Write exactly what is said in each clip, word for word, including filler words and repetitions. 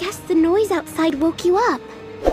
guess the noise outside woke you up.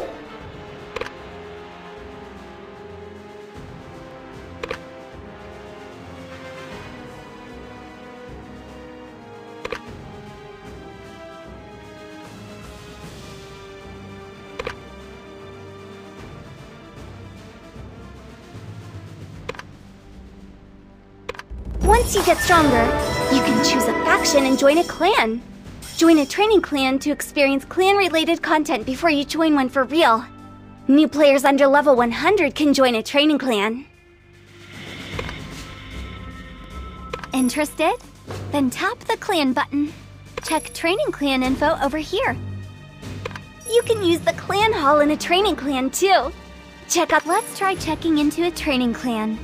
Once you get stronger, you can choose a faction and join a clan. Join a training clan to experience clan-related content before you join one for real. New players under level one hundred can join a training clan. Interested? Then tap the clan button. Check training clan info over here. You can use the clan hall in a training clan too. Check out. Let's try checking into a training clan.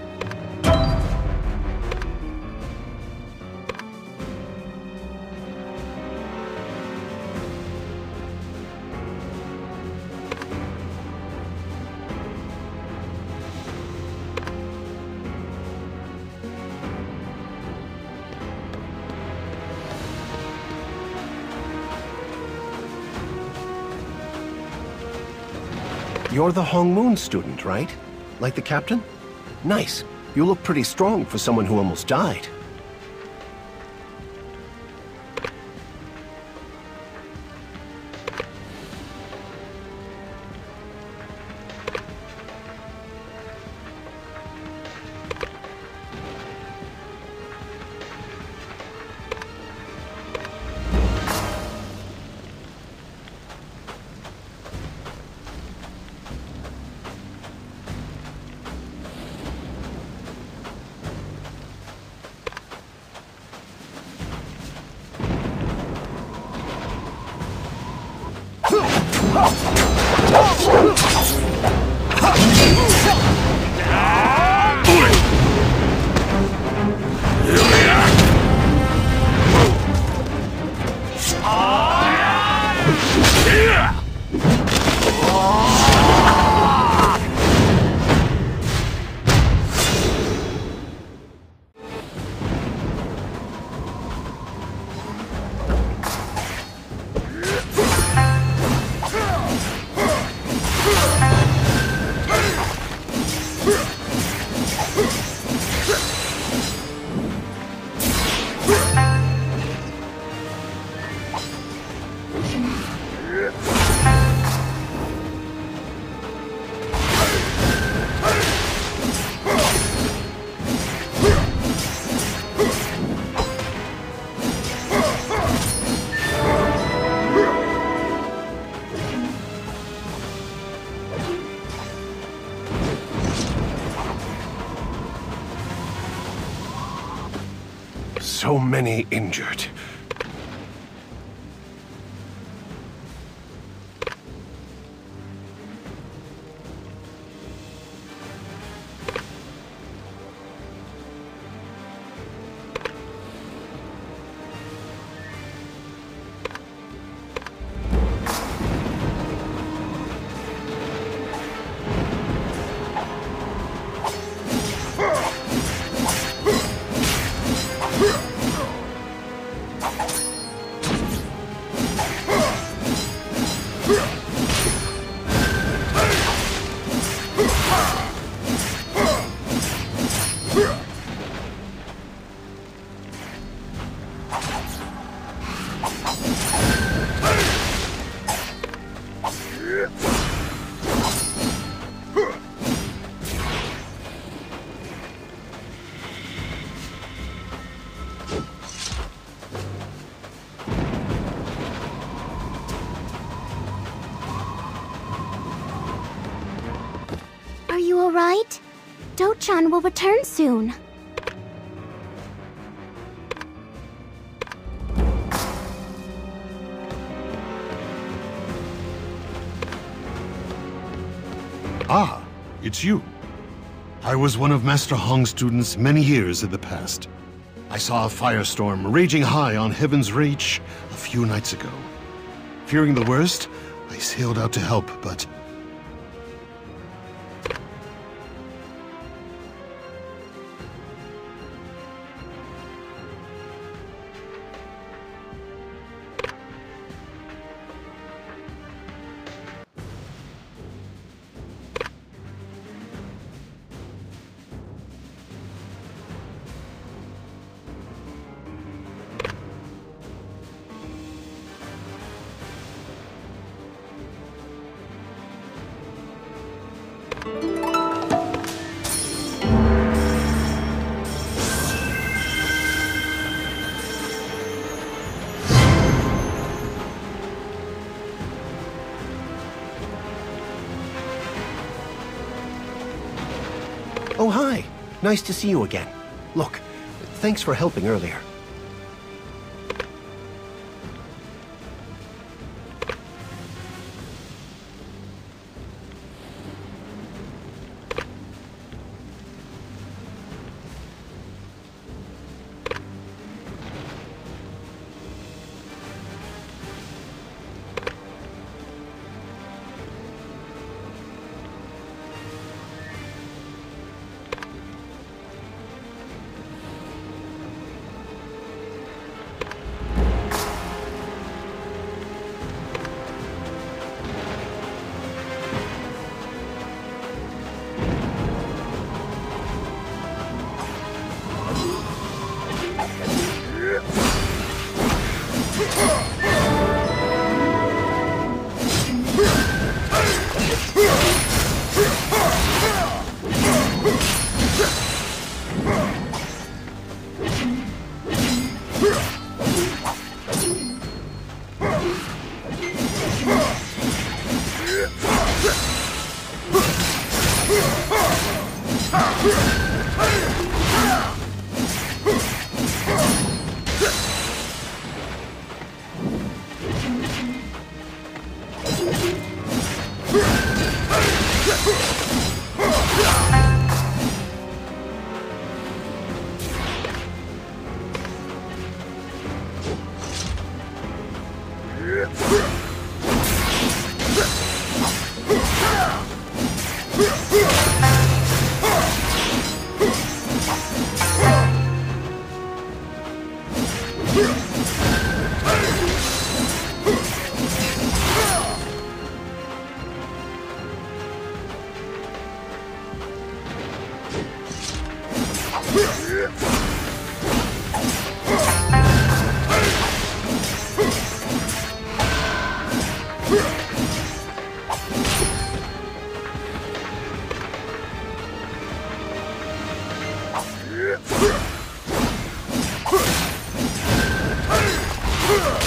You're the Hong Moon student, right? Like the captain? Nice. You look pretty strong for someone who almost died. So many injured. Are you alright? Do-chan will return soon. Ah, it's you. I was one of Master Hong's students many years in the past. I saw a firestorm raging high on Heaven's Reach a few nights ago. Fearing the worst, I sailed out to help, but... Nice to see you again. Look, thanks for helping earlier. Huh!